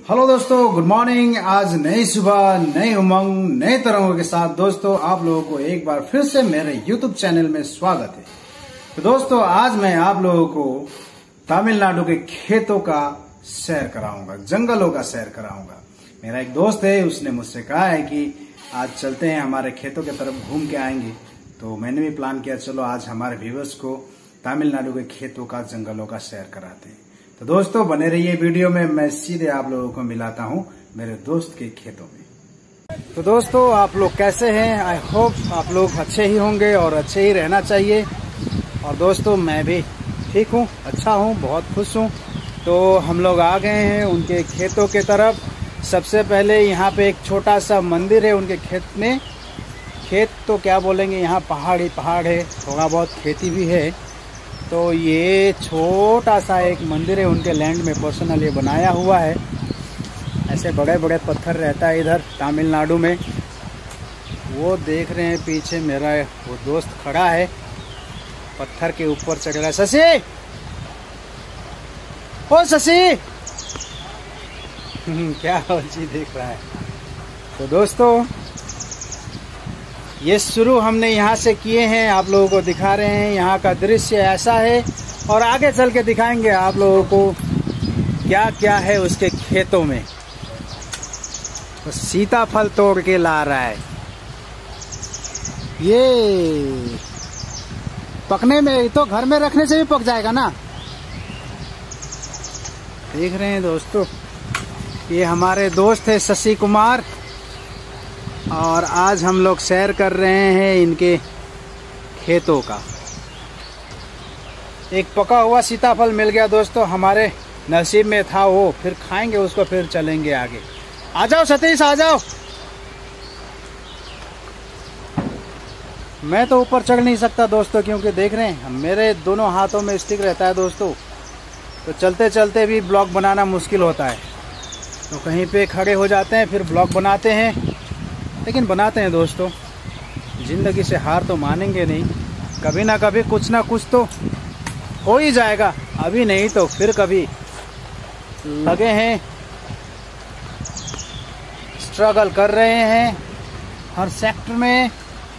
Hello दोस्तों, good morning. आज नई सुबह, नई उमंग, नए तरंगों के साथ दोस्तों आप लोगों को एक बार फिर से मेरे यूट्यूब चैनल में स्वागत है। तो दोस्तों आज मैं आप लोगों को तमिलनाडु के खेतों का सैर कराऊंगा, जंगलों का सैर कराऊंगा। मेरा एक दोस्त है, उसने मुझसे कहा है कि आज चलते हैं हमारे खेतों की तरफ, घूम के आएंगे। तो मैंने भी प्लान किया, चलो आज हमारे व्यूअर्स को तमिलनाडु के खेतों का, जंगलों का सैर कराते हैं। तो दोस्तों बने रहिए वीडियो में, मैं सीधे आप लोगों को मिलाता हूं मेरे दोस्त के खेतों में। तो दोस्तों आप लोग कैसे हैं? आई होप आप लोग अच्छे ही होंगे और अच्छे ही रहना चाहिए। और दोस्तों मैं भी ठीक हूं, अच्छा हूं, बहुत खुश हूं। तो हम लोग आ गए हैं उनके खेतों के तरफ। सबसे पहले यहाँ पे एक छोटा सा मंदिर है उनके खेत में। खेत तो क्या बोलेंगे, यहाँ पहाड़ ही पहाड़ है, थोड़ा बहुत खेती भी है। तो ये छोटा सा एक मंदिर है उनके लैंड में, पर्सनल ये बनाया हुआ है। ऐसे बड़े बड़े पत्थर रहता है इधर तमिलनाडु में। वो देख रहे हैं पीछे मेरा वो दोस्त खड़ा है, पत्थर के ऊपर चढ़ रहा है। शशि, ओ शशि क्या जी देख रहा है। तो दोस्तों ये शुरू हमने यहाँ से किए हैं, आप लोगों को दिखा रहे हैं। यहाँ का दृश्य ऐसा है और आगे चल के दिखाएंगे आप लोगों को क्या क्या है उसके खेतों में। तो सीताफल तोड़ के ला रहा है। ये पकने में तो घर में रखने से भी पक जाएगा ना। देख रहे हैं दोस्तों, ये हमारे दोस्त है शशि कुमार, और आज हम लोग सैर कर रहे हैं इनके खेतों का। एक पका हुआ सीताफल मिल गया दोस्तों, हमारे नसीब में था वो। फिर खाएंगे उसको, फिर चलेंगे आगे। आ जाओ सतीश, आ जाओ। मैं तो ऊपर चढ़ नहीं सकता दोस्तों, क्योंकि देख रहे हैं मेरे दोनों हाथों में स्टिक रहता है दोस्तों। तो चलते चलते भी ब्लॉग बनाना मुश्किल होता है। तो कहीं पे खड़े हो जाते हैं, फिर ब्लॉग बनाते हैं। लेकिन बनाते हैं दोस्तों, जिंदगी से हार तो मानेंगे नहीं। कभी ना कभी कुछ ना कुछ तो हो ही जाएगा, अभी नहीं तो फिर कभी। लगे हैं, स्ट्रगल कर रहे हैं हर सेक्टर में।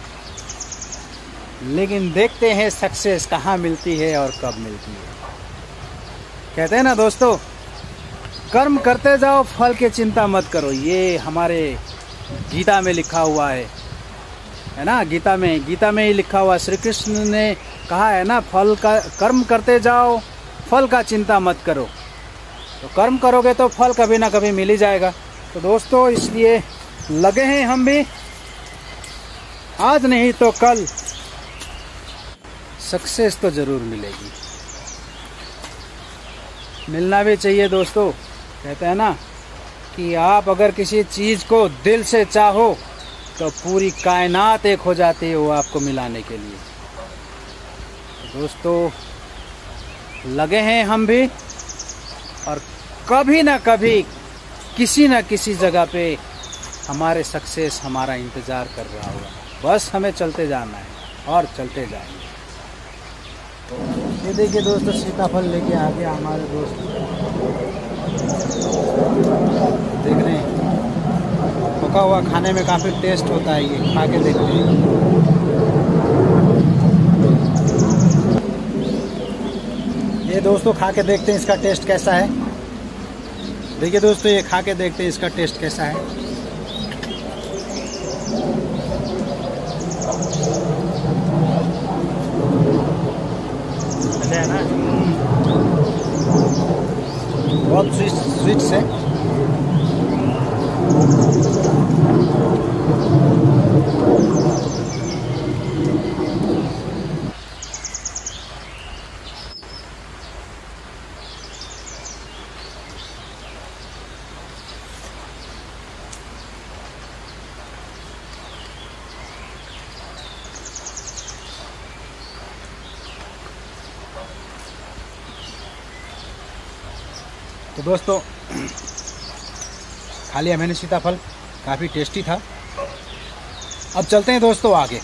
लेकिन देखते हैं सक्सेस कहाँ मिलती है और कब मिलती है। कहते हैं ना दोस्तों, कर्म करते जाओ, फल की चिंता मत करो। ये हमारे गीता में लिखा हुआ है ना। गीता में ही लिखा हुआ, श्री कृष्ण ने कहा है ना, फल का कर्म करते जाओ, फल का चिंता मत करो। तो कर्म करोगे तो फल कभी ना कभी मिल ही जाएगा। तो दोस्तों इसलिए लगे हैं हम भी, आज नहीं तो कल सक्सेस तो जरूर मिलेगी। मिलना भी चाहिए दोस्तों। कहते हैं ना कि आप अगर किसी चीज को दिल से चाहो तो पूरी कायनात एक हो जाती है वो आपको मिलाने के लिए। तो दोस्तों लगे हैं हम भी, और कभी ना कभी किसी न किसी जगह पे हमारे सक्सेस हमारा इंतजार कर रहा होगा। बस हमें चलते जाना है और चलते जाएंगे। तो ये देखिए दोस्तों, सीताफल लेके आ गया हमारे दोस्त। देख रहे हैं, पका हुआ खाने में काफ़ी टेस्ट होता है, ये खा के देखते हैं। ये दोस्तों खा के देखते हैं इसका टेस्ट कैसा है। देखिए दोस्तों, ये खा के देखते हैं इसका टेस्ट कैसा है। अच्छा है ना, बहुत स्वीट से। तो दोस्तों खा लिया मैंने सीताफल, काफ़ी टेस्टी था। अब चलते हैं दोस्तों आगे।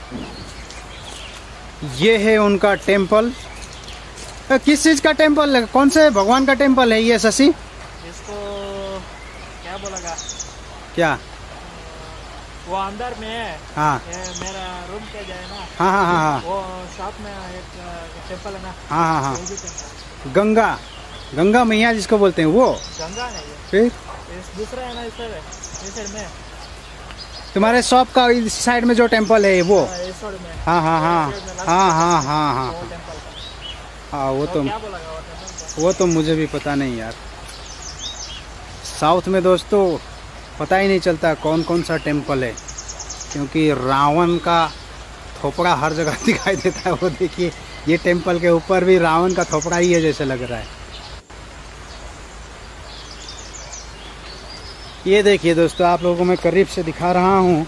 ये है उनका टेम्पल। किस चीज़ का टेम्पल है, कौन से भगवान का टेम्पल है ये शशि? इसको क्या बोलेगा, क्या? वो अंदर में है। हाँ मेरा रूम के जाए ना। हाँ हाँ हाँ हाँ, वो साथ में एक टेम्पल है ना। हाँ हाँ हाँ, वो भी टेम्पल। गंगा, गंगा मैया जिसको बोलते हैं वो। गंगा नहीं है, फिर इस दूसरा है ना, इस साइड में। तुम्हारे शॉप का इस साइड में जो टेम्पल है वो। इस साइड में। हाँ हाँ हाँ हाँ हाँ हाँ हाँ वो टेम्पल का। हाँ, वो तो क्या बोला वो टेम्पल का? वो तो मुझे भी पता नहीं यार। साउथ में दोस्तों पता ही नहीं चलता कौन कौन सा टेम्पल है, क्योंकि रावण का थोपड़ा हर जगह दिखाई देता है। वो देखिए, ये टेम्पल के ऊपर भी रावण का थोपड़ा ही है जैसे लग रहा है। ये देखिए दोस्तों, आप लोगों को मैं करीब से दिखा रहा हूँ,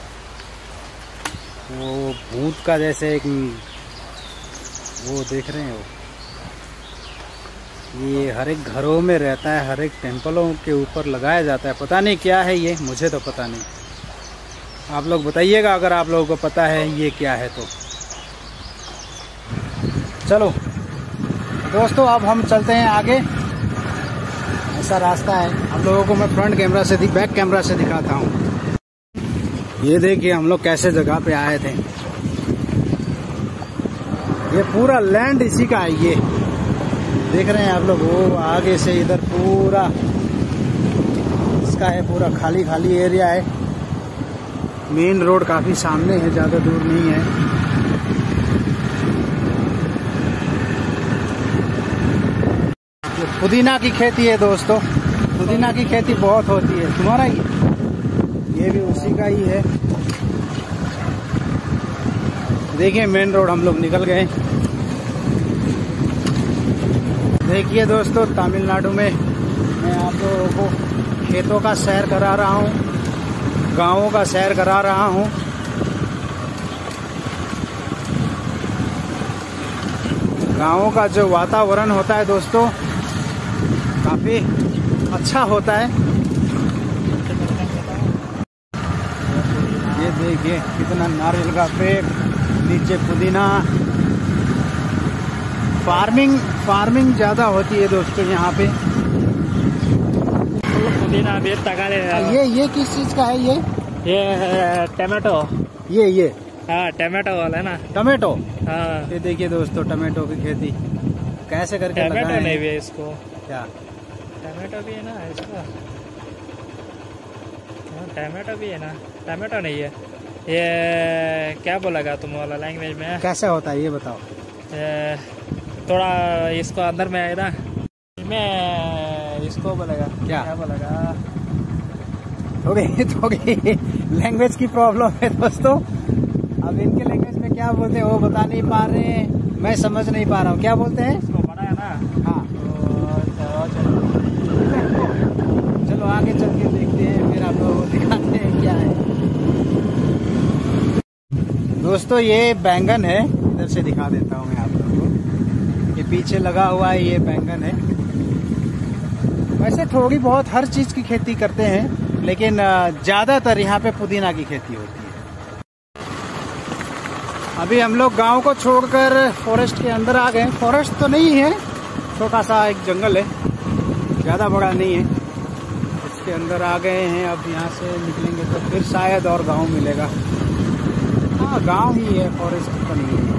वो भूत का जैसे एक वो देख रहे हैं वो, ये हर एक घरों में रहता है, हर एक टेम्पलों के ऊपर लगाया जाता है। पता नहीं क्या है ये, मुझे तो पता नहीं। आप लोग बताइएगा अगर आप लोगों को पता है ये क्या है तो। चलो दोस्तों, अब हम चलते हैं आगे। ऐसा रास्ता है, आप लोगों को मैं फ्रंट कैमरा से बैक कैमरा से दिखाता हूँ। ये देखिए हम लोग कैसे जगह पे आए थे। ये पूरा लैंड इसी का है, ये देख रहे हैं आप लोग। वो आगे से इधर पूरा इसका है, पूरा खाली खाली एरिया है। मेन रोड काफी सामने है, ज्यादा दूर नहीं है। ये पुदीना की खेती है दोस्तों, पुदीना की खेती बहुत होती है। तुम्हारा ये भी उसी का ही है। देखिए मेन रोड हम लोग निकल गए। देखिए दोस्तों, तमिलनाडु में मैं आप लोगों को खेतों का सैर करा रहा हूँ, गांवों का सैर करा रहा हूँ। गांवों का जो वातावरण होता है दोस्तों, काफी अच्छा होता है। ये देखिए कितना नारियल का पेड़, नीचे पुदीना। फार्मिंग ज्यादा होती है दोस्तों यहाँ पे। पुदीना भी तगाले। ये किस चीज का है ये टमाटो। ये हाँ टमाटो वाला है ना, टमाटो। हाँ ये देखिए दोस्तों, टमाटो की खेती कैसे करके लगाएं। टमाटो नहीं भी है इसको। क्या टमाटो भी है ना इसका? टमाटो भी है ना, टमाटो नहीं है। ये क्या बोलेगा तुम वाला लैंग्वेज में? कैसे होता है ये बताओ। थोड़ा इसको अंदर में है ना, मैं इसको बोलेगा क्या बोलेगा। थोड़ी लैंग्वेज की प्रॉब्लम है दोस्तों। अब इनके लैंग्वेज में क्या बोलते हैं वो बता नहीं पा रहे हैं, मैं समझ नहीं पा रहा हूँ। क्या बोलते हैं इसको? बड़ा है ना। हाँ तो चलो आगे चल के देखते हैं, फिर आप लोगों को दिखाते हैं क्या है। दोस्तों ये बैंगन है, इधर से दिखा देता हूँ मैं आप लोगों को। ये पीछे लगा हुआ है, ये बैंगन है। वैसे थोड़ी बहुत हर चीज की खेती करते हैं, लेकिन ज्यादातर यहाँ पे पुदीना की खेती होती है। अभी हम लोग गांव को छोड़कर फॉरेस्ट के अंदर आ गए। फॉरेस्ट तो नहीं है, छोटा सा एक जंगल है, ज्यादा बड़ा नहीं है। इसके अंदर आ गए हैं। अब यहाँ से निकलेंगे तो फिर शायद और गांव मिलेगा। हाँ गांव ही है, फॉरेस्ट तो नहीं है।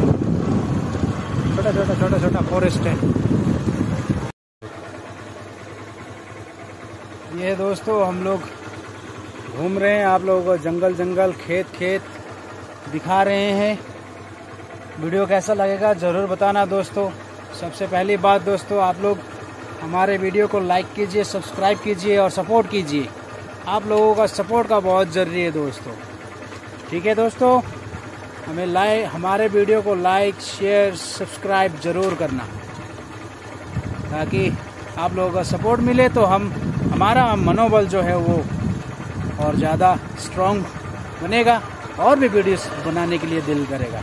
छोटा फॉरेस्ट है ये दोस्तों। हम लोग घूम रहे हैं, आप लोगों को जंगल खेत दिखा रहे हैं। वीडियो कैसा लगेगा ज़रूर बताना दोस्तों। सबसे पहली बात दोस्तों, आप लोग हमारे वीडियो को लाइक कीजिए, सब्सक्राइब कीजिए और सपोर्ट कीजिए। आप लोगों का सपोर्ट का बहुत ज़रूरी है दोस्तों। ठीक है दोस्तों, हमारे वीडियो को लाइक शेयर सब्सक्राइब ज़रूर करना, ताकि आप लोगों का सपोर्ट मिले तो हमारा मनोबल जो है वो और ज़्यादा स्ट्रॉन्ग बनेगा और भी वीडियोस बनाने के लिए दिल करेगा।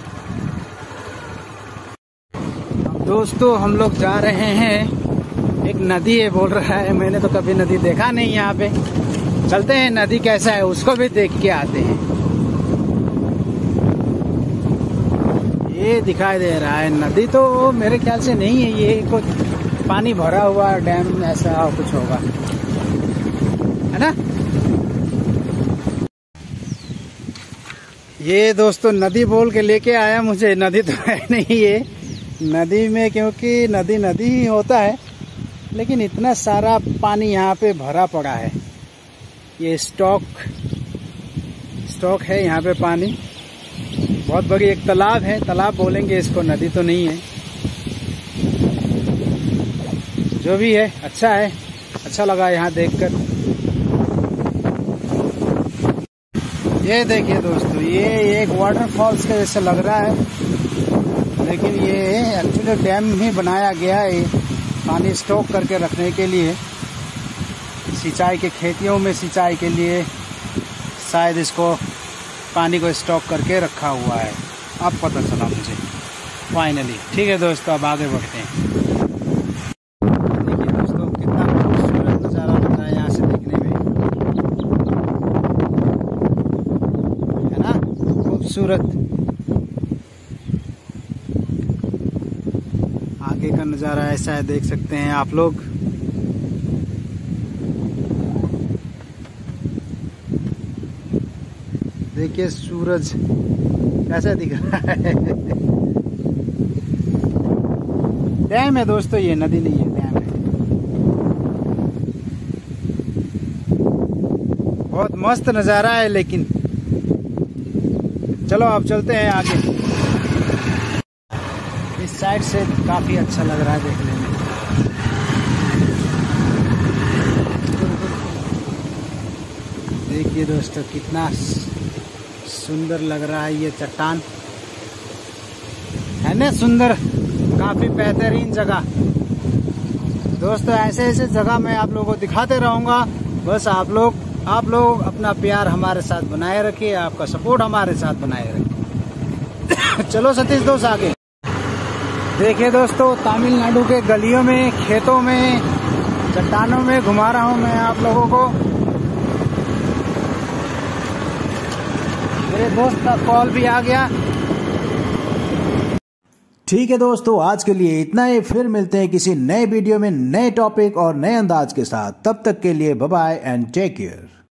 अब दोस्तों हम लोग जा रहे हैं, एक नदी है बोल रहा है, मैंने तो कभी नदी देखा नहीं यहाँ पे। चलते हैं, नदी कैसा है उसको भी देख के आते हैं। ये दिखाई दे रहा है, नदी तो मेरे ख्याल से नहीं है, ये कुछ पानी भरा हुआ डैम ऐसा कुछ होगा। ना। ये दोस्तों नदी बोल के लेके आया मुझे, नदी तो है नहीं ये नदी में, क्योंकि नदी नदी ही होता है, लेकिन इतना सारा पानी यहाँ पे भरा पड़ा है। ये स्टॉक है यहाँ पे पानी, बहुत बड़ी एक तालाब है, तालाब बोलेंगे इसको, नदी तो नहीं है। जो भी है अच्छा है, अच्छा लगा यहाँ देखकर। ये देखिए दोस्तों, ये एक वाटरफॉल्स के जैसे लग रहा है, लेकिन ये एक्चुअली डैम ही बनाया गया है पानी स्टॉक करके रखने के लिए, सिंचाई के खेतियों में सिंचाई के लिए शायद इसको पानी को स्टॉक करके रखा हुआ है। अब पता चला मुझे फाइनली। ठीक है दोस्तों, अब आगे बढ़ते हैं। देखिए दोस्तों, कितना खूबसूरत नज़ारा लग रहा है यहाँ से देखने में, है ना, खूबसूरत। आगे का नज़ारा ऐसा है, देख सकते हैं आप लोग। देखिए सूरज कैसा दिख रहा है। डैम है दोस्तों, ये नदी नहीं है, डैम है। बहुत मस्त नज़ारा है, लेकिन चलो अब चलते हैं आगे। इस साइड से काफी अच्छा लग रहा है देखने में। देखिए दोस्तों, कितना सुंदर लग रहा है ये चट्टान, है ना, सुंदर, काफी बेहतरीन जगह। दोस्तों ऐसे ऐसे जगह मैं आप लोगों को दिखाते रहूंगा, बस आप लोग अपना प्यार हमारे साथ बनाए रखिए, आपका सपोर्ट हमारे साथ बनाए रखिए। चलो सतीश दोस्त आगे। देखिए दोस्तों, तमिलनाडु के गलियों में, खेतों में, चट्टानों में घुमा रहा हूं मैं आप लोगों को। मेरे दोस्त का कॉल भी आ गया। ठीक है दोस्तों, आज के लिए इतना ही। फिर मिलते हैं किसी नए वीडियो में, नए टॉपिक और नए अंदाज के साथ। तब तक के लिए bye bye and take care.